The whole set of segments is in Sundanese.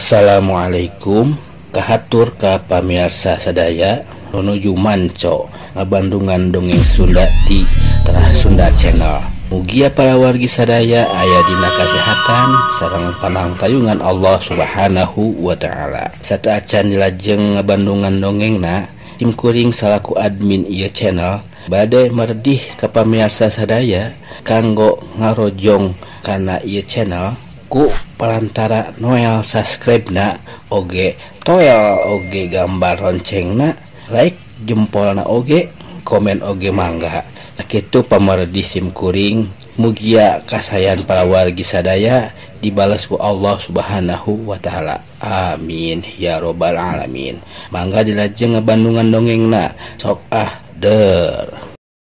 Assalamualaikum kahatur ka pamirsa sadaya nuju manco ngabandungan dongeng Sunda di Terah Sunda Channel. Mugia para wargi sadaya aya dina kasehatan sareng panangtayungan Allah Subhanahu wa taala. Sataacan dilajeng ngabandungan dongengna tim kuring salaku admin ieu channel bade merdih ka pamirsa sadaya kanggo ngarojong kana ieu channel ku perantara noel subscribe na oge toel oge gambar loncengna like jempolna oge komen oge mangga kitu pamardi sim kuring mugia kasayan para wargi sadaya dibalas ku Allah Subhanahu wa taala amin ya robbal alamin. Mangga dilajeng ngabandungan dongengna sok der.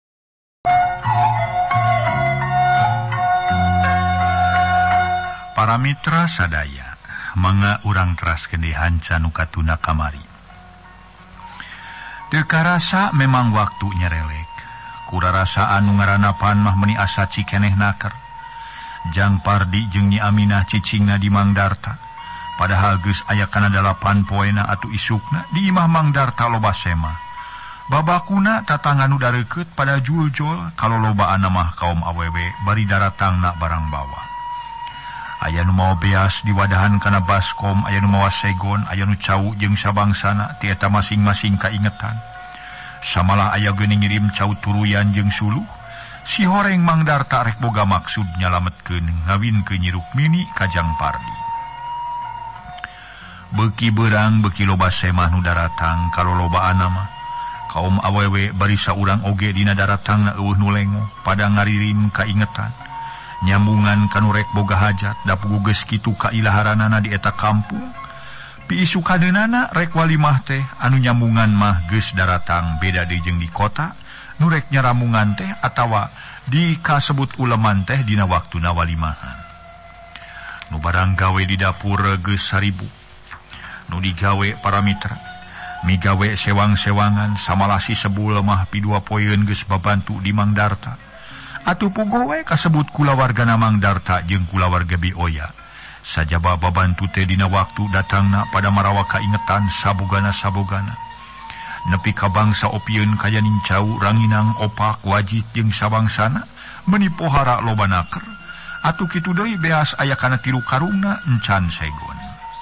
Para mitra sadaya, mangga urang teraskeun dihanca nu katuna kamari. Teu karasa memang waktu nyerelek. Kurarasaan nu ngaranna Pan mah meuni asa cikeneh naker. Jang Pardi jeung Nyi Aminah cicingna di Mang Darta. Padahal geus aya kana 8 poena atuh isukna di imah Mang Darta loba sema. Babakuna tatangga nu dareukeut pada juljol kalolobaanna mah kaum awewe bari daratangna barang bawa. Aya nu mau beas di wadahan kana baskom, aya nu mawa segon, aya nu cau jeung sabangsana ti eta masing-masing kaingetan. Samalah aya geuning ngirim cau turuyan jeung suluh. Si horeng Mang Darta rek boga maksud nyalametkeun ngawinkeun Nyi Rukmini ka Jang Pardi. Beuki beurang beuki loba semah nu daratang kalolobaanna mah kaum awewe bari saurang oge dina daratangna eueuh nu lengo pada ngaririm kaingetan. Nyambungan kanu rek boga hajat dapugu geus kitu ka ilaharanana di eta kampung. Pi isu kadeunana rek walimah teh anu nyambungan mah geus daratang beda deui jeung di kota nu rek nyaramungan teh atawa di kasebut uleman teh dina waktuna walimahan. Nu barang gawe di dapur geus 1000. Nu digawe para mitra migawe sewang-sewangan samalah si sebul mah pi 2 poeun geus babantu di Mang Darta. Atuh pugowe kasebut kulawargana Mang Darta jeung kulawarga Bioya. Sajaba babantu teh dina waktu datangna pada marawa kaingetan sabogana-sabogana. Nepi ka bangsa opieun kaya nincau, ranginang, opak, wajit jeung sabangsana meuni pohara loba naker. Atuh kitu deui beas aya kana 3 karungna encan segon.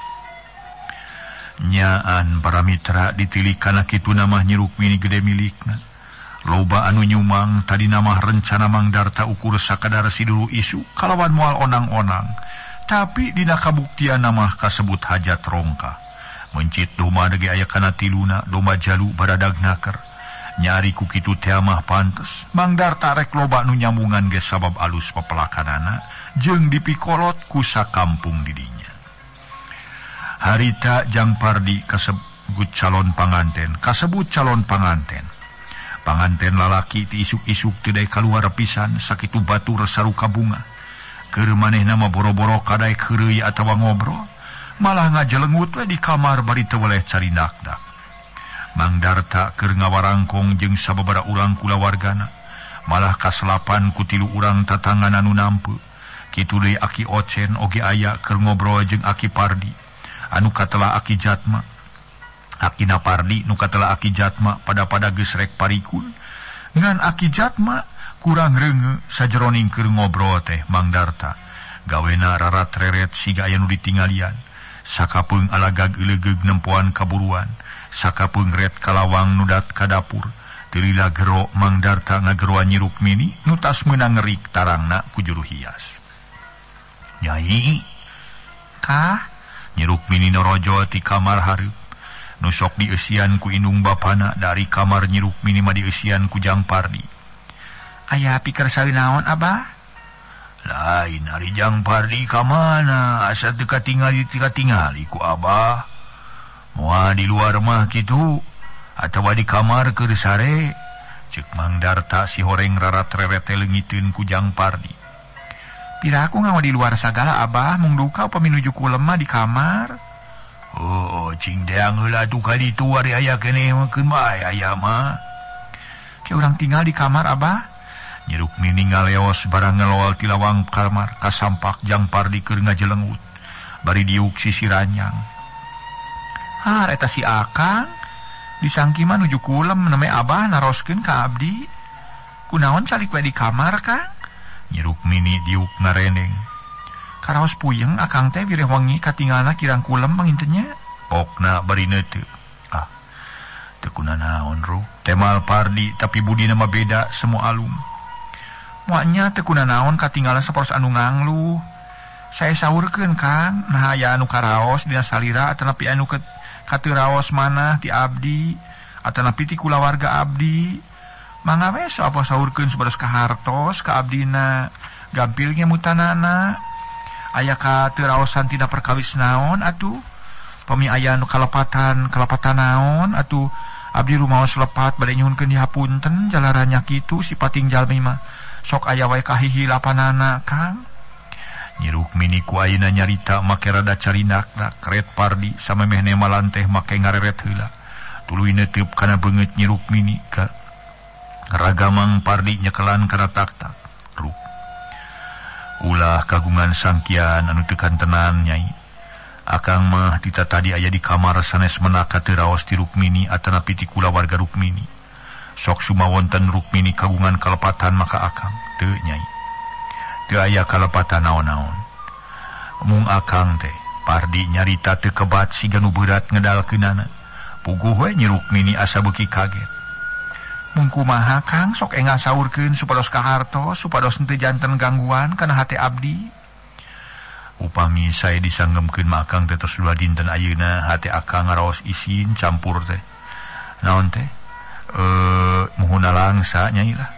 Nyaan para mitra ditilik kana kitu namah Nyi Rukmini gede milikna. Loba anu nyumang tadi nama rencana Mang Darta ukur sakadar sidulu isu kalawan moal onang-onang. Tapi dina kabuktian nama kasebut hajat rongka. Mencit doma dege aya kana 3 doma jalu baradag naker. Nyari ku kitu teh mah pantes. Mang Darta rek loba anu nyambungan ge sabab alus pepelakanana jeung dipikolot ku sakampung didinya. Harita Jang Pardi kasebut calon panganten, Panganten lalaki ti isuk-isuk teu dae kaluar pisan sakitu batur saruka bunga. Keur manehna mah boro-boro kadaek keureuy atawa ngobrol, malah ngajelengut we di kamar bari teu weleh carindak-dak. Mang Darta keur ngawarangkong jeung sababaraha urang kulawargana, malah kaselapan ku 3 urang tatangan anu nampeu. Kitu deui Aki Ocen oge aya keur ngobrol jeung Aki Pardi, anu katelah Aki Jatma. Akina Pardi nu katelah Aki Jatma pada geus rek parikun ngan Aki Jatma kurang reunge sajeroning keur ngobrol teh Mang Darta gawena rarat reret siga aya nu ditingalian sakapeung alagag euleugeg nempoan kaburuan sakapeung ret kalawang nu dat ka dapur teu lila gero Mang Darta ngageroan Nyi Rukmini nu tas meunang ngeurik tarangna ku juru hias. Nyai kah Nyi Rukmini norojo ti kamar hareup nu sok dieusian ku indung bapana dari kamar Nyi Rukmini mah dieusian ku Jang Pardi. Aya pikir sawi naon Abah? Lain ari Jang Pardi ka mana asa teu katingali ku Abah. Moal di luar mah kitu atawa di kamar keur sare ceuk Mang Darta si horeng rarat reret leungiteun ku Jang Pardi. Piraku ngawa di luar sagala Abah mung duka upami nuju ku lemah di kamar. Oh, cing deang heula tu kali tu ari aya keneh makeun bae aya mah. Ke urang tinggal di kamar Abah. Nyi Rukmini ngaleos barang ngelowal ti lawang kamar kasampak Jang Pardi keur ngajelengut. bari diuk sisi ranjang. Eta si Akang disangki mah nuju kulem neme abah naroskeun ka abdi. Kunaon calik we di kamar Kang? Nyi Rukmini diuk ngareneng. Karaos puyeng Akang teh bireh wengi katinggalna kirang kulem pangintennya. Pokna bari neuteu. Teu kunaon Ruk. Temal Pardi tapi budina mah beda semua alum. Moanya teu kunaon katinggalan saporos anu nganglu. Saya saurkeun Kang, nah aya anu karaos dina salira atanapi anu kateu raos manah ti abdi atanapi ti kulawarga abdi. Mangga we apa saurkeun supados ka hartos ka abdina gampil ngemutanana. Aya kateu raosan tina perkawis naon atuh? Pami aya anu kalepatan naon atuh? Abdi rumaos lepat bade nyuhunkeun dihapunten jalaranya kitu sipating jalmi mah sok aya wae kahihilapanana Kang. Nyi Rukmini ku ayeuna nyarita make rada carindak kret Pardi samemehna malanteh make ngareret heula. Tuluy neuteup kana beungeut Nyi Rukmini ka ragamang Pardi nyekelan kana tak-tak. Ruk. Ulah kagungan sangkian anu teu kantenan Nyai. Akang mah dita tadi aya di kamar sanes menaka teu raos ti Rukmini atanapi ti kulawarga Rukmini. Sok sumawonten Rukmini kagungan kalepatan maka Akang teu Nyai. Teu aya kalepatan naon-naon. Mung Akang teh Pardi nyarita teu kebat siga nu berat ngedalkeunana. Puguh we Nyi Rukmini asa beuki kaget. Mung kumaha Kang sok enggal saurkeun supados ka hartos supados teu janten gangguan kana hate abdi. Upami saya disanggemkeun mah Akang teh tos 2 dinten ayeuna hate Akang ngaraos isin campur teh. Naon teh? Muhuna langsa Nyai lah.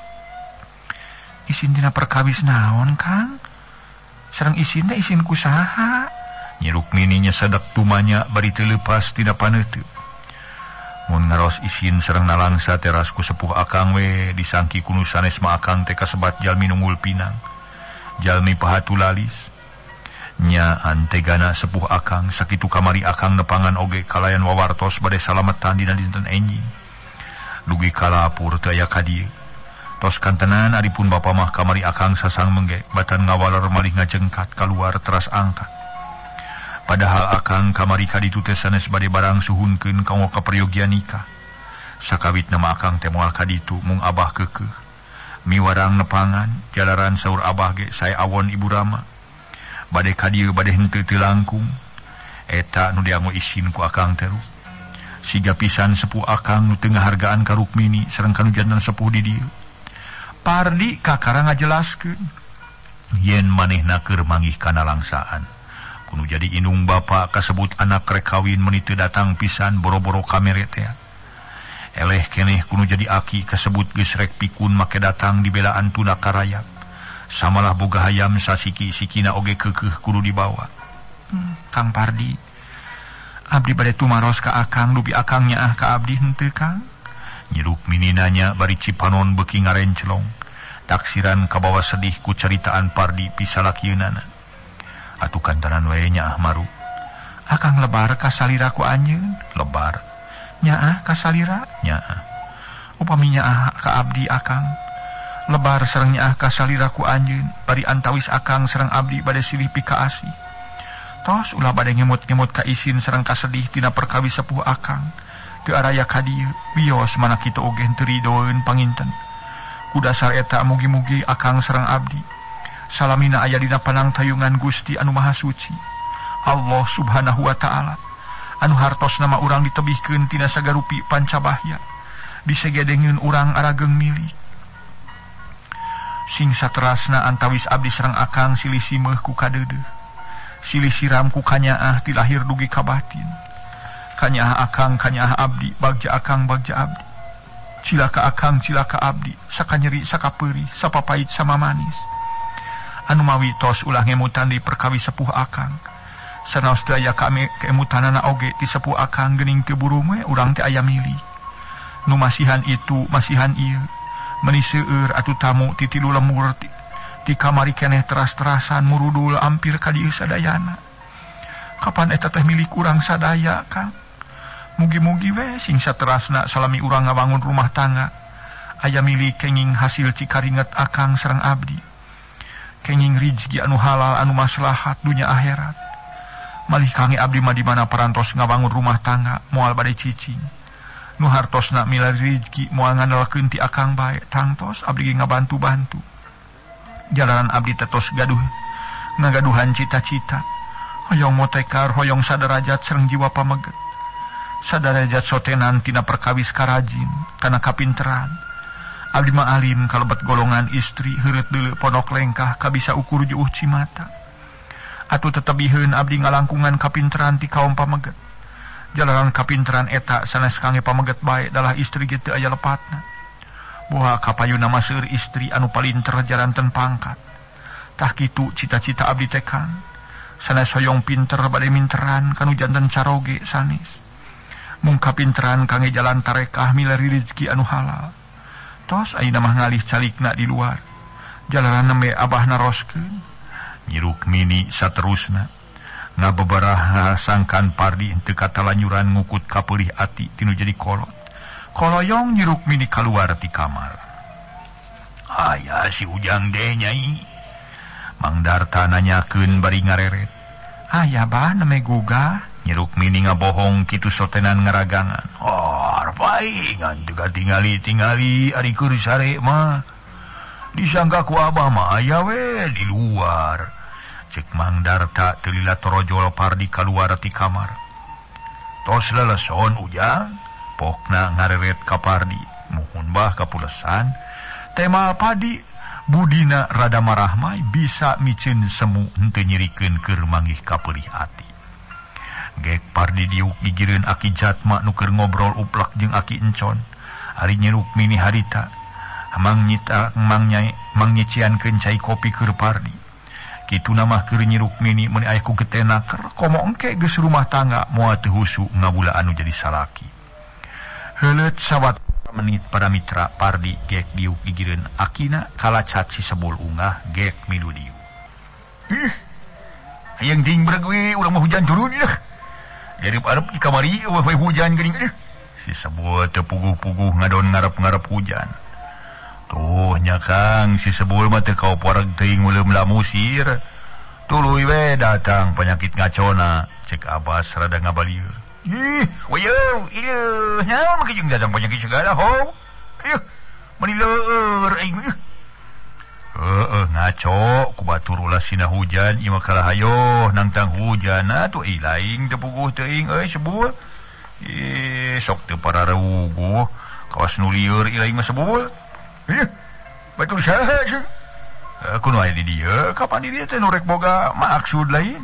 Isin tina perkawis naon Kang? Sareng isin teh isin kusaha? Nyi Rukmini nya sadak tumanya bari teu leupas tina paneuteu. Mun ngaraos isin sareng nalangsa teras ku sepuh Akang we disangki kuno sanes mah Akang teh kasebat jalmi nunggul pinang. Jalmi pahatulalis. Nya antegana sepuh Akang sakitu kamari Akang nepangan oge kalayan wawartos bade salametan dina dinten enjing. Dugi kalapur teu aya ka dieu. Tos kantenan adipun bapa mah kamari Akang sasang mengge batan ngawaler malih ngajengkat kaluar teras angkat. Padahal Akang kamari ka ditu teh sanes bade barang suhunkeun kanggo kaperyogian nikah. Sakawit nama Akang teh moal ka ditu mung abah keukeuh. Miwarang nepangan jalaran saur abah ge sae awon Ibu Rama. Bade ka dieu bade henteu teu langkung. Eta nu dianggo isin ku Akang teh. Siga pisan sepuh Akang nu teu ngahargaan ka Rukmini sareng ka nu janten sepuh di dieu. Pardi kakara ngajelaskeun yen manehna keur manggih kana langsaan. Kudu jadi indung bapa kasebut anak rek kawin meuni teu datang pisan boro-boro kamere teh. Eleh keneh kudu jadi aki kasebut geus rek pikun make datang dibelaan tuna karayap. Samalah boga hayam sasiki-sikina oge keukeuh kudu dibawa. Kang Pardi, abdi bade tumaros ka Akang dupi Akang nyaah ka abdi henteu Kang? Nyi Rukmini nanya bari Cipanon beuki ngarencelong. Taksiran kabawa sedih ku caritaan Pardi pisalakieunan. Atuh kantanan we nyaah maru. Akang lebar ka salira ku anjeun? Lebar. Nyaah ka salira? Nyaah. Upami nyaah ka abdi Akang lebar sareng nyaah ka salira ku anjeun bari antawis Akang sareng abdi bade silih pika asih. Tos ulah bade ngemut-ngemut ka isin sareng kasedih tina perkawis sepuh Akang. Teu araya ka dieu bios mana kitu oge teu ridoeun panginten. Ku dasar eta mugi-mugi Akang sareng abdi salamina aya dina panang tayungan Gusti anu Maha Suci Allah Subhanahu wa taala anu hartosna mah urang ditebihkeun tina sagarupi pancabahya disegedengeun urang arageng milik. Sing saterasna antawis abdi sareng Akang silih simeuh ku kadeudeuh silih siram ku kanyaah ti lahir dugi ka batin. Kanyaah Akang kanyaah abdi bagja Akang bagja abdi. Cilaka Akang cilaka abdi sakanyeri sakapeurih sapapait sama manis. Anu mawi tos ulah ngemutan di perkawis sepuh Akang. Sanaos teu aya keemutanana oge ti sepuh Akang geuning teu buru we urang teh aya milik. Nu masihan itu masihan ieu meuni seueur atuh tamu ti tilu lemur ti kamari keneh teras-terasan murudul ampir ka dieu sadayana. Kapan eta teh milik urang sadaya Kang? Mugi-mugi we sing saterasna salami urang ngabangun rumah tangga aya milik kenging hasil cikaringet Akang sareng abdi. Kenging rizki anu halal anu maslahat dunya akhirat. malih kangge abdi mah di mana parantos ngabangun rumah tangga moal bade cicing. Nu hartosna milari rezeki moal ngandalkeun ti akang bae, tangtos abdi ge ngabantu-bantu. Jalanan abdi tetos gaduh ngagaduhan cita-cita. Hoyong motekar, hoyong saderajat sareng jiwa pameget. Saderajat sotenan tina perkawis karajin, kana kapinteran. Abdi mah alim kalebet golongan istri heureut deuleu pondok lengkah kabisa ukur juuh cimata. Atuh tetebiheun abdi ngalangkungan kapinteran ti kaum pameget. Jalanan kapinteran eta sanes kangge pameget bae dalah istri ge teu aya lepatna. Boha kapayuna mah seueur istri anu palinter jaranten pangkat. Tah kitu cita-cita abdi teh Kang. Sanes hoyong pinter bade minteran kanu janten caroge sanes. Mung kapinteran kangge jalan tarekah milari rezeki anu halal. Tos ayeuna mah ngalih calikna di luar. Jalanan nembe abah naroskeun. Nyi Rukmini saterusna ngababaraha sangkan Pardi teu katalanyuran ngukut kapeulih ati tinu jadi kolot. Koloyong Nyi Rukmini kaluar ti kamar. Aya si Ujang deh Nyai. Mang Darta nanyakeun bari ngareret. Aya bah neme gugah. Nyi Rukmini ngabohong kitu sotenan ngaragangan. Paingan teu tingali ari keur sare mah. Disangka ku abah mah aya we di luar. Cek Mang Darta teu lila torojol Pardi kaluar ti kamar. Tos leleson Ujang, pokna ngareret ka Pardi. Muhun bah kapulesan. Tema padi budina rada marah mah bisa micin semu henteu nyirikeun keur manggih kapeulih ati. Gek Pardi diuk gigireun aki Jatma nu keur ngobrol uplak jeung aki Encon. Ari Nyi Rukmini harita mang nyiciankeun cai kopi keur Pardi. Kitu nama keur Nyi Rukmini mun aya ku getena keur komo engke geus rumah tangga moal teu husu ngabula anu jadi salaki. Heuleut sawat menit para mitra Pardi gek diuk gigireun akina kalacat si sebul ungah gek milu diuk. Hayang ting bereg we urang mah hujan turun dah. Dari arep di kamari we hujan geuning si sebul teu puguh-puguh ngadon ngarep-ngarep hujan. Tuh nya Kang si sebul mah teu kaoporeg teuing uleum lamusir. Tuluy we datang penyakit ngacona, cek Abbas rada ngabalieur. Wayeuh, ieu naon make jeung datang penyakit segala ho? Ayo, meni leur aing. Ngaco ku batur ulah sina hujan ieu mah kalahayo nangtang hujan atuh laing teu puguh teuing euy sebul. Sok teu parareuguh kawas nu lieur laing mah sebul. Betul saha sih. Kuno aya di dieu, kapan di dieu teh nu rek boga maksud lain.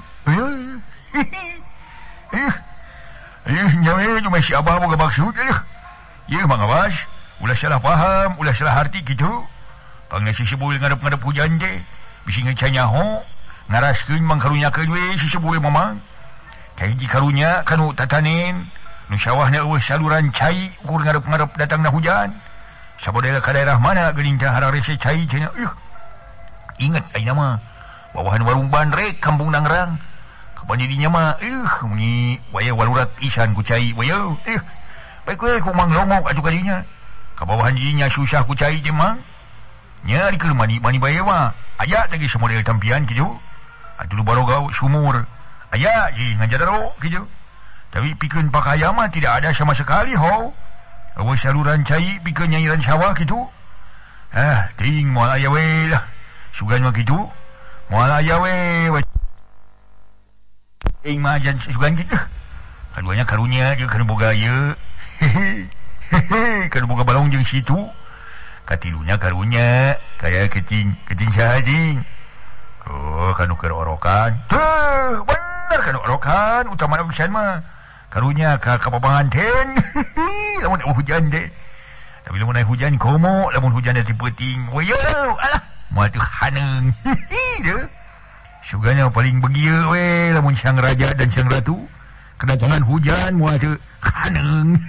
Nyawe cuma si Abah boga maksud. Ieu Mang Abbas, ulah salah paham, ulah salah arti kitu. Pangna si sebul ngadep-ngadep hujan teh, bisi ngecanyaho, ngaraskeun mangkarunyakeun we si sebul mamang. Kahiji karunya kanu tatanen, nu sawahna eueuh saluran cai ukur ngadep-ngadep datangna hujan. Sabodela ka daerah mana geuning teh hararese cai cenah. Ingat ayeuna mah bawahan warung bandrek kampung Nangrang. Kapan didinya mah muni waya walurat isan ku cai waya. Baik we ku Mang Longok atuh kadinya. Ka bawahan didinya susah ku cai teh Mang. Nya di keur mani bae mah aya teh geus model tampian kitu. Atuh baroga sumur. Aya jadi ngajadaro kitu. Tapi pikeun pakaya mah tidak ada sama sekali ho. Awas saluran cai pikeun nyairan sawah kitu. Ting moal aya we lah. Sugan mah kitu. Moal aya we. Ting mah jan sugan kitu. Kaduanya karunya jeung kana boga ieu. Kana boga balong jeung situ. Katilunya karunya kaya kecing saha jing. Oh, kanu keur orokan. Tuh, bener kanu orokan utamana pisan mah. Karunya ka pabanganten. Lamun hujan deh. Tapi lamun aya hujan komo, lamun hujan teh peuting. Weuh, alah, moal teu haneung. Deuh. Sugana paling begieu we lamun sang raja dan sang ratu. Kedatangan hujan moal teu haneung.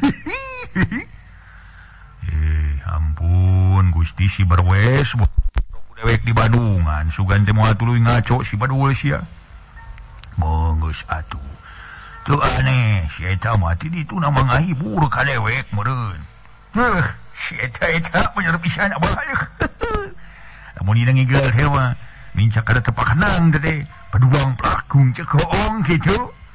Ampun Gusti si berwes dewek di Badungan. Sugan teh moal tuluy ngaco si badul sia. Monggeus atuh. Tuh aneh, si eta mati di itu nama ngahibur ka dewek meureun. Si eta bener pisan abah. Lamun dina ngigel teh mah mincak kada tepakanang teh paduang plakung cek hoong kitu.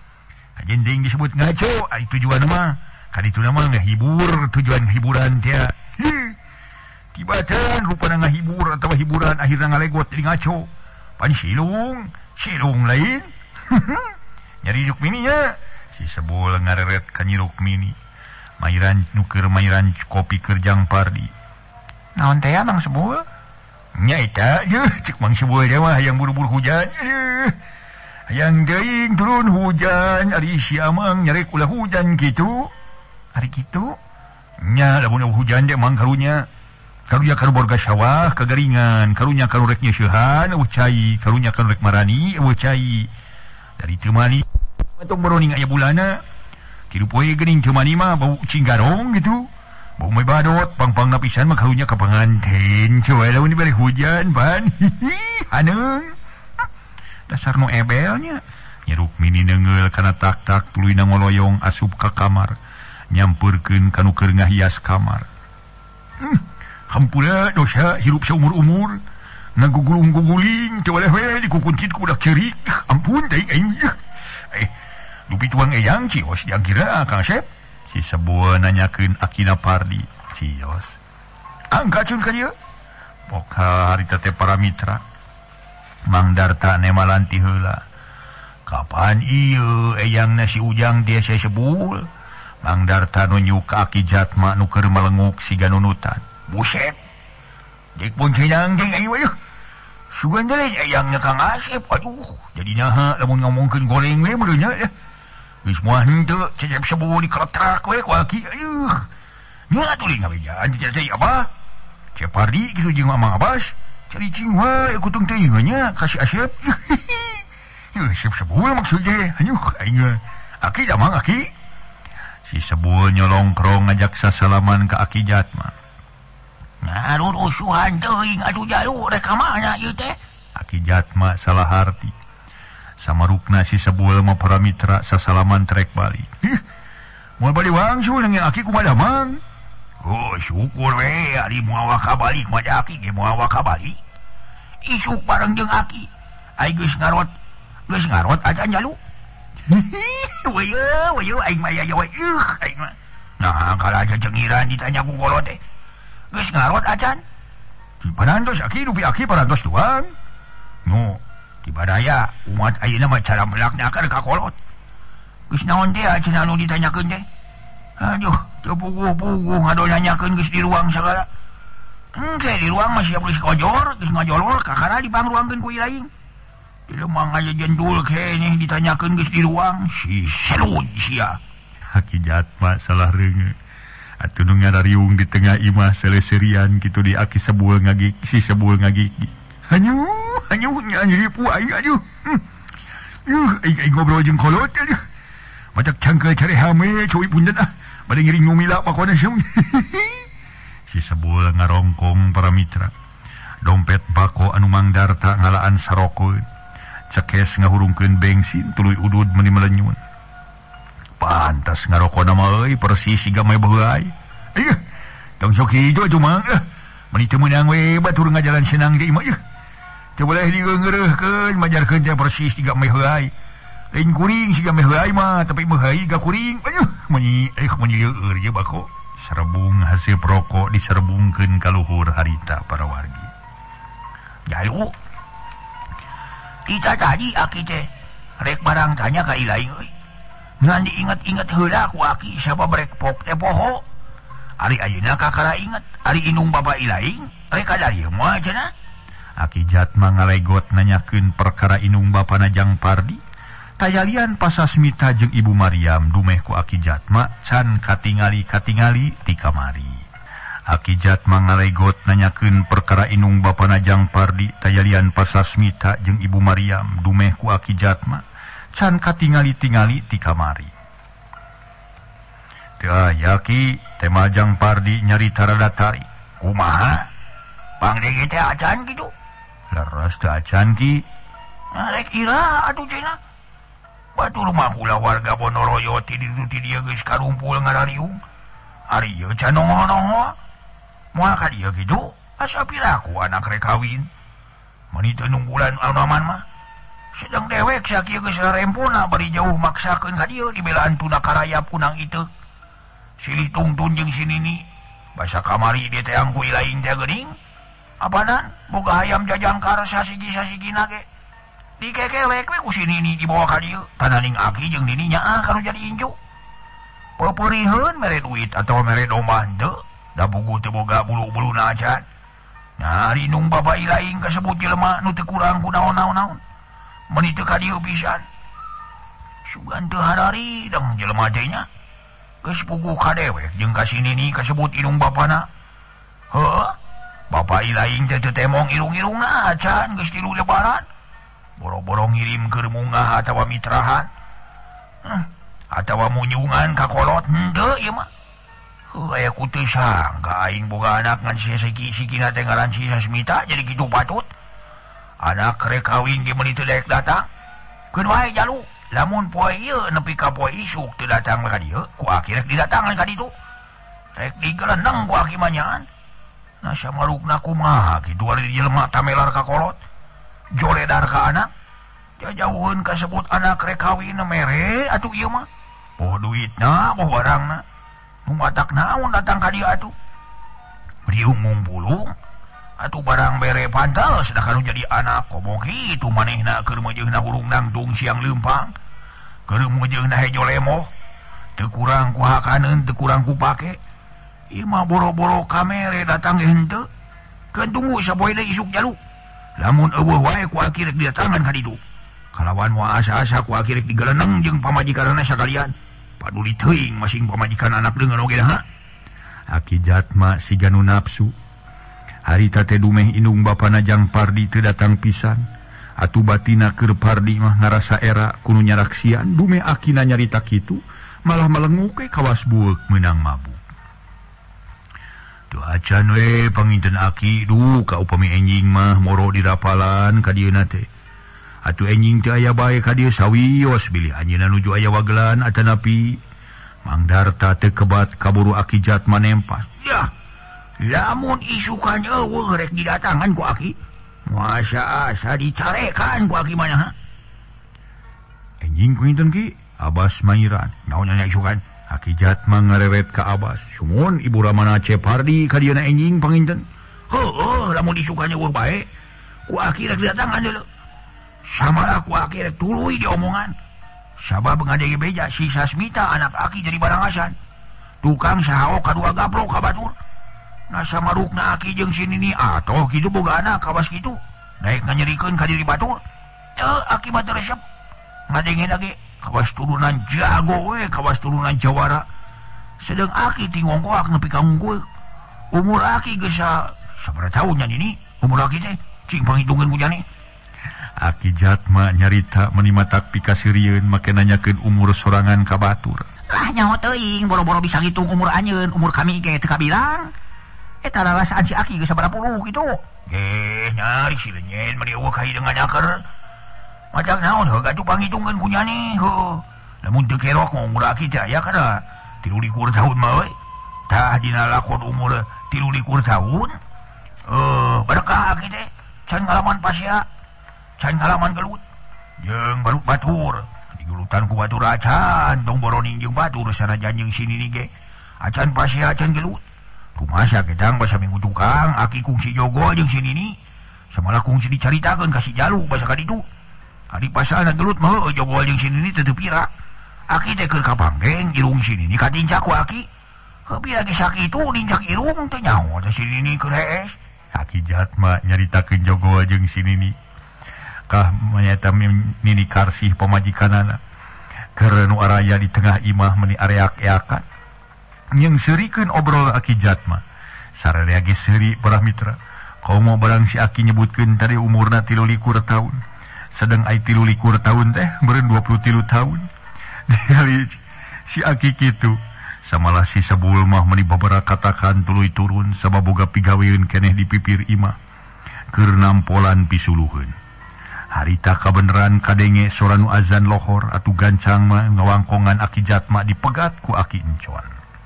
kajending disebut ngaco tujuan mah kan itu nama ngahibur tujuan hiburan dia tibatan rupana ngahibur atau hiburan akhirnya ngalegot jadi ngaco pan silung lain nyari Rukmininya si Sebul ngareret ka Nyi Rukmini mairan nuker mairan kopi kerjang Pardi naon teh Mang Sebul nya eta cek Mang Sebul teh mah hayang buru-buru hujan hayang teuing turun hujan ari si Amang nyarek ulah hujan kitu ari kitu nya lamun hujan teh Mang karunya karu borga sawah kagaringan karunya karu rek nyeusehan eueuh cai karunya karu rek marani eueuh cai dari teu mani atau beroning aya bulana tilu poe geuning teu mani mah bau cinggarong gitu bau meh badot pang-pangna pisan mah karunya ka panganten coe lamun dibere hujan pan haneung dasar nu ebelnya Nyi Rukmini neungeul kana tak-tak tuluy ngoloyong asup ka kamar nyampeurkeun kanu keur ngahias kamar hampura dosa hirup seumur-umur ngagugulung-guguling coba lewe dikukuncit kudak cerik ampun teh aing dupi tuang eyang cios yang kira Kang Sep si Sebul nanyakeun akina Pardi cios angkacun ka dieu boka harita teh para mitra Mang Darta nemalan ti heula kapan ieu eyangna si Ujang teh si Sebul Mang Darta nunjuk ka Aki Jatma nu keur malenguk siga nunutan buset dik pun cenang jeung aing weuh sugan deui eyangna Kang Asep aduh jadi nyaha lamun ngomongkeun goreng we meureunnya geus moal henteu Cecep Sebul dikeletrak we ku Aki aduh nya tuluy ngabejaan teh apa Cep Pardi kitu jeung Mamang Abbas caricing wae kutung teh nya ka si Asep Cep Sebul maksudnya aduh aing Aki da Mang Aki si Sebul nyolongkrong ngajak sasalaman ka Aki Jatma ngarun usuhan teuing atuh jalu rek ka mana ieu teh Aki Jatma salah harti samarukna si Sebul mah para mitra sasalaman trek balik moal bali wangsul nang Aki kumaha Mang oh syukur we ari moal ka balik mah Aki ge moal ka balik isuk bareng jeung Aki ai geus ngarot aja jalu weu aing mah ya we aing mah nah kala aja cengiran ditanya ku kolot teh geus ngarot acan di parantos Aki dupi Aki parantos doang no di badaya umat ayeuna mah cara melaknyakeun ka kolot geus naon teh cenah anu ditanyakeun teh aduh teu puguh-puguh ngadol nanyakeun geus di ruang sagala engke di ruang mah siap geus kojor geus ngajolor kakara dipangruangkeun ku ilaing di lemang aya jendul keneh ditanyakeun geus di ruang si selud sia Aki Jatma salah reungeun atuh nu ngarariung di tengah imah seleserian kitu di Aki Sebul ngagik si Sebul ngagigi hanyuh nyiripu aing aduh aing ngobrol jeung kolot aduh macak cangkeul cari hame cuy punten bade ngiring nu mila pakona sem si Sebul ngarongkong para mitra dompet bako anu Mang Darta ngalaan sarokoeun cekes ngahurungkeun bensin tuluy udud meuni melenyun pantas ngarokona mah euy persis siga mah baheula aya tong sok hijo atuh Mang meuni teu meunang we batur ngajalan senang deui mah teu boleh digeureuhkeun majarkeun teh persis siga mah baheula lain kuring siga mah baheula mah tapi baheula ga kuring meuni lieur ye bako serbung hasil rokok diserbungkeun ka luhur harita para wargi jalu kita tadi Aki teh rek barang tanya ka ilaing euy ngan diinget-inget heula ku Aki siapa brek pok teh poho ari ayeuna kakara inget ari inung bapa ilaing rek kadarieu moal cenah Aki Jatma ngalegot nanyakeun perkara inung bapana Jang Pardi tayalian Pasasmita jeung Ibu Maryam dumeh ku Aki Jatma can katingali ti kamari Aki Jatma ngalegot nanyakeun perkara inung bapana Jang Pardi tayalian Pasasmita jeung Ibu Maryam dumeh ku Aki Jatma can katingali ti kamari teu aya Ki tema Jang Pardi nyarita rada tari kumaha pangdege teh acan kitu leres teh acan Ki rek ira atuh cenah batur mah kula warga Bonoroyo ti dieu geus karumpul ngarariung ari ieu can nongo-nongo moal ka dieu kitu asa piraku anak rek kawin meuni teu nunggulan anu aman mah sedang dewek sakieu geus rempona bari jauh maksakeun ka dieu dibelaan tuna karayap kunang itu silih tungtun jeung si Nini basa kamari dia teh angku ilaing teh geuning apanan boga hayam jajangkar sasigi-sasigina ge dikekelek we ku si Nini dibawa ka dieu tananing Aki jeung Nini nyaah kanu jadi inju pepeuriheun mere duit atawa mere domba henteu da bugu teu boga bulu-buluna acan nyari nung baba ilaing kasebut jelema nu teu kurang ku naon-naon mun teu ka dieu pisan sugan teu harari dang jelema teh nya geus puguh ka dewek jeung ka si Nini kasebut inung bapana heuh bapa ilaing teh teu temong irung-irungna acan geus tilu lebaran boro-boro ngirim keur munggah atawa mitrahan atawa munyungan ka kolot henteu ieu mah aya ku teu sangka aing boga anak ngan sikina teh ngaran si Sasmita jadi kitu patut anak rek kawin ge meuni teu daek datang keun wae jalu lamun poe ieu nepi ka poe isuk teu datang ka dieu ku Aki rek didatangan ka ditu rek digeleneng ku Aki manyaan nah samarukna kumaha kitu ari jelema tamelar ka kolot joledar ka anak jajauheun kasebut anak rek kawin mere atuh ieu mah poh duitna poh barangna nu matak naon datang ka dieu atuh riung mumpulung atuh barang bere pantal sedangkan jadi anak komo kitu manehna keur mejeunna burung nangtung siang leumpang keur mejeunna hejo lemoh teu kurang ku hakaneun teu kurang ku pake ieu mah boro-boro kamere datang ge henteu keun tunggu sapoe deui isuk jalu lamun eueuh wae ku Aki rek didatangan ka ditu kalawan moal asa-asa ku Aki rek digeleneng jeung pamajikanna sakalian paduli teuing masing pamajikan anak deungeun oge dah Aki Jatma siga nu nafsu harita teh dumeh indung bapana Jang Pardi teu datang pisan atuh batina keur Pardi mah ngarasa era kudu nyaraksian dumeh Akina nyarita kitu malah melenguh ke kawas bueuk meunang mabuk tuh acan we panginten Aki duh ka upami enjing mah moro dirapalan ka dieuna teh atuh enjing teh aya bae ka dieu sawios bilih anjeunna nuju aya wagelan atanapi Mang Darta teu kebat kaburu Aki Jatma nempas yah lamun isukan eueuh rek didatangan ku Aki masa asa dicarekan ku Aki mah enjing pinten ki Abas Mairan naon nya isukan Aki Jatma ngarewet ka Abas sumun ibu ramana Cepardi ka dieuna enjing panginten heueuh lamun isukan eueuh bae ku Aki rek didatangan deuleu samara ku Aki rek tuluy diomongan sabab ngadege beja si Sasmita anak Aki jadi barangasan tukang sahaok kadua gaplok ka batur nah samarukna Aki jeung si Nini atoh kitu boga anak kawas kitu daek nganyerikeun ka diri batur teu Aki mah teu resep ngadengena ge kawas turunan jago we kawas turunan jawara sedang Aki tingongkoak nepi ka unggul umur Aki geus sabaraha taun nya Nini umur Aki teh cing pangitungkeun ku jani Aki Jatma nyarita menimatak pikasirieun make nanyakeun umur sorangan ka batur lah nyaho teuing boro-boro bisa ngitung umur anjeun umur kami ge teu kabilang eta rarasaan si Aki geus sabaraha puluh kitu ge nyari si leunyeun meni eueuh ka hideung nganyaker macak naon heuh gatuh pangitungkeun ku nyani heuh lamun teu kerok umur Aki teh aya kana 23 tahun mah we tah dina lakon umur 23 tahun berkah Aki teh can ngalaman pasya can ngalaman gelut jeung balut batur digulutan ku batur acan tong boroning jeung batur sanajan jeung si Nini ge acan pasya acan gelut rumasa gedang basa minggu tukang Aki kungsi jogo jeung si Nini samala kungsi dicaritakeun ka si Jalu basa ka ditu ari pasalna gelut mah jogo jeung si Nini teu pira Aki teh keur kapanggeng irung si Nini katincak ku Aki heupi lagi sakitu nincak irung teh nyaho teh si Nini keur hees Aki Jatma nyaritakeun jogo jeung si Nini kah manyata Nini karsih pamajikanana keur nu araya di tengah imah meuni areak-eakan yang seurikeun obrol Aki Jatma sararea ge seuri para mitra komo barang si Aki nyebutkeun tadi umurna 23 taun sedang ai 23 taun teh beureun 23 taun dari si Aki kitu samalah si Sabul mah meuni babara katakan tuluy turun sabab boga pigaweun keneh di pipir imah keur nampolan pisuluheun harita kabeneran kadenge soranu azan lohor atuh gancang mah ngawangkongan Aki Jatma dipegat ku Aki Encon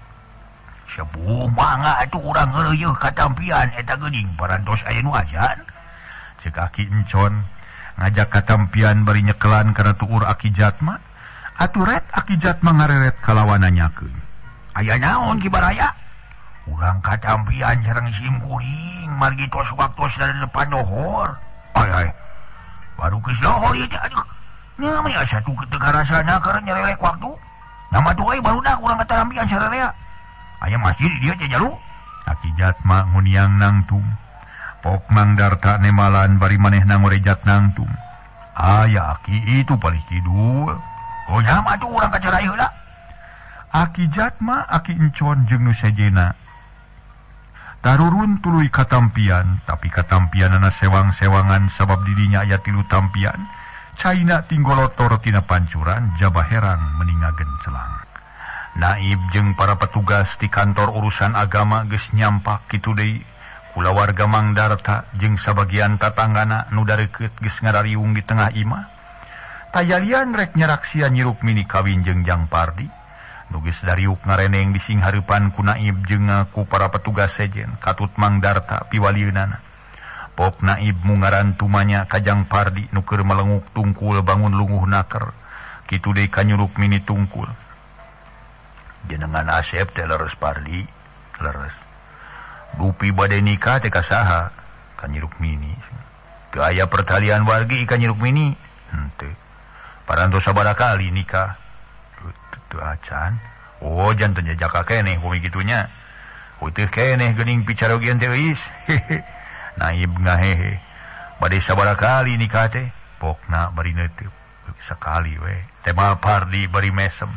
sepuh mangga atuh urang ngeureuh katampian eta geuning parantos aya nu azan ceuk Aki Encon ngajak katampian bari nyekelan kana tuur Aki Jatma. Aturet Aki Jatma ngareret kalawananyakeun. Aya naon Ki Baraya? Urang katampian sareng sim kuring margi tos waktos dari depan dohor. Ay. Baru geus dohor ieu teh aduh. Nya mah satu ketegarasana keur nyerelek waktu. Nama tuh baru dah kurang katampian sararea. Aya masjid di dieu teh jalu. Aki Jatma nguniang nangtung. Pok Mang Darta nemalan bari manehna ngorejat nangtung. Aya Aki itu palih kidul. Oh nyama tuh urang kacara heula. Aki Jatma, Aki Encon jeung nu sejena. Tarurun tuluy katampian, tapi katampianana sewang-sewangan sabab didinya aya 3 tampian. Caina tinggolotor tina pancuran jabaheran meningagen celang. Naib jeung para petugas di kantor urusan agama geus nyampak kitu deui. Kula warga Mang Darta jeung sabagian tatanggana nu dareukeut geus ngarariung di tengah imah. Tayalian rek nyaraksia Nyi Rukmini kawin jeung Jang Pardi. Nu geus dariuk ngareneng di singhareupan ku Naib jeung ku para petugas sejen katut Mang Darta piwalieunana. Pok Naib mungaran tumanya ka Jang Pardi nu keur melenguk tungkul bangun lunguh naker. Kitu deui ka Nyi Rukmini tungkul. Jenengan Asep teh leres Pardi, leres. Dupi bade nikah teh ka saha? Ka Nyi Rukmini. Teu aya pertalian wargi ka Nyi Rukmini. Henteu. Parantos sabaraha kali nikah? Teu acan. Oh, janten jaka keneh bumi kitunya. Uteuh keneh geuning picarogian teh eus. Naib ngahehe. Bade sabaraha kali nikah teh? Pokna bari neuteub. Sakali we. Teh mah Pardi bari mesem.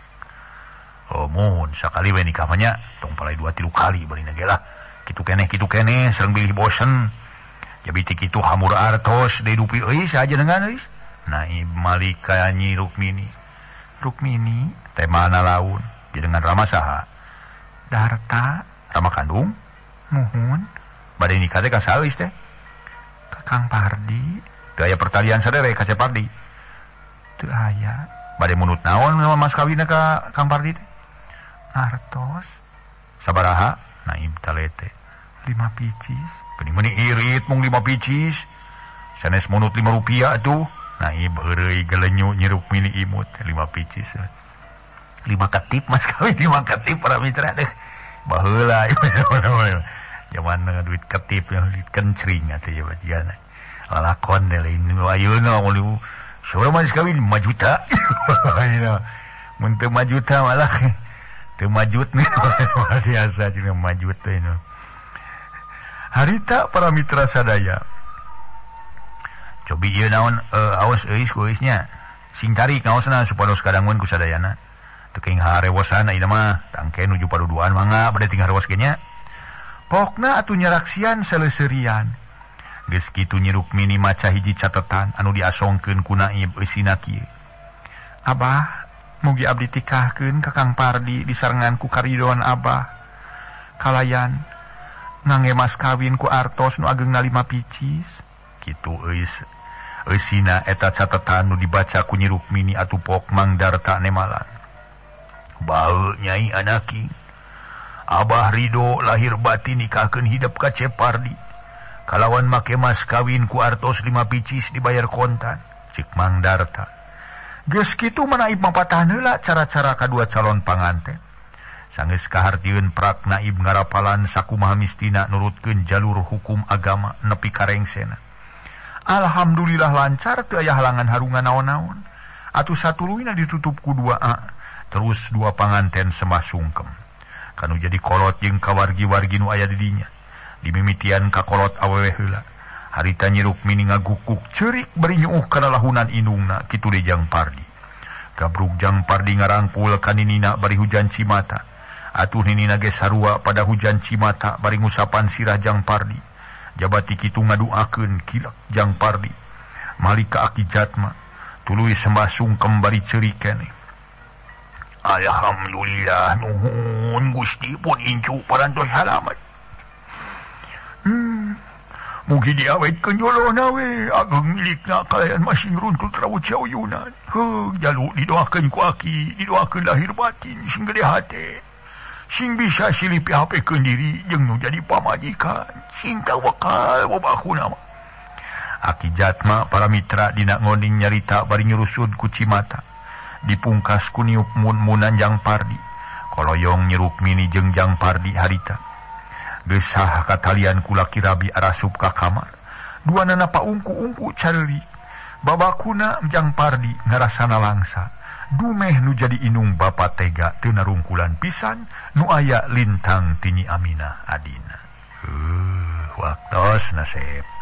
Oh, mun sakali we nikah mah nya, tong palai 2-3 kali bari nagela. Kitu keneh sareng bilih bosen. Jadi ti kitu hamur artos deui dupi euis aja dengan euis. Naib Malika Nyi Rukmini. Rukmini teh mana laun dengan Rama saha? Darta Rama kandung. Muhun bade nikah teh ka saeuis teh? Ka Kang Pardi. Teu aya pertalian sadere ka Cep Pardi. Teu aya. Bade munut naon mas kawinna ka Kang Pardi teh? Artos. Sabaraha? Naib talete 5 picis. Geuning meuni irit mung 5 picis. Sanes munut 5 rupiah tuh. Naib heureuy gelenyu Nyi Rukmini imut 5 picis. 5 ketip mas kawin 5 ketip para mitra teh. Baheula zaman duit ketip duit kencring atuh ya bajiana. Lalakon teh lain ayeuna mun saura mas kawin 5 juta. Mun teu 5 juta malah teu majut nih. Biasa cenah majut teh no. Harita para mitra sadaya. Cobi ieu naon aos euis ku eusnya. Singkari kaosna supados kadangun ku sadayana. Teu keng harewosan ieu mah tangke nuju paduduan mangga bade tinggal rewas ge nya. Pokna atuh nyaraksian saleuserian. Geus kitu Nyi Rukmini maca hiji catetan anu diasongkeun ku Naib eusina kieu. Abah, mugi abdi tikahkeun ka Kang Pardi disarengan ku karidon Abah. Kalayan ngangge mas kawin ku artos nu ageungna 5 picis. Kitu eusina eta catetan nu dibaca ku Nyi Rukmini atuh Pok Mang Darta nemalan. Baeu Nyai Anaki. Abah ridho lahir batin nikahkeun hidep ka Cep Pardi. Kalawan make mas kawin ku artos 5 picis dibayar kontan. Cik Mang Darta. Geus kitu Naib mapatah heula cara-cara kadua calon panganten. Sanggeus kahartieun prak Naib ngarapalan sakumaha mistina nurutkeun jalur hukum agama nepi karengsena. Alhamdulillah lancar teu aya halangan harungan naon-naon. Atuh satuluyna ditutup ku 2A, terus 2 panganten sembah sungkem. Kanu jadi kolot jeung kawargi-wargi nu aya di dinya. Dimimitian ka kolot awewe heula. Harita Nyi Rukmini ngagukuk ceurik bari nyuuh kana lahunan indungna kitu deui Jang Pardi. Gabruk Jang Pardi ngarangkul ka ninina bari hujan cimata. Atuh ninina ge sarua pada hujan cimata bari ngusapan sirah Jang Pardi. Jabati kitu ngaduakeun kilak Jang Pardi. Malika Aki Jatma tuluy sembah sungkem bari ceurik keneh. Alhamdulillah nuhun Gusti pun incu parantos halaman. Mugi diawetkeun jolona we ageng milikna kalayan masih runtul terawu cauyunan. Jalu didoakeun ku Aki, didoakeun lahir batin sing gede hate. Sing bisa silih PHP-keun diri jeung nu jadi pamajikan, sing tawakal babakuna mah. Aki jatma para mitra dina ngoding nyarita bari nyurusud ku Cimata. Dipungkas ku niup mun-munan Jang Pardi. Koloyong nyeruk mini jeung Jang Pardi harita. Gesah katalian ku laki Rabi arasup ka kamar. Duanana paungku-ungku careurik. Babakuna Jang Pardi ngarasana langsa. Dumeh nu jadi inung bapa tega teu narungkulan pisan nu aya lintang tinyi Aminah adina. Waktos nasep.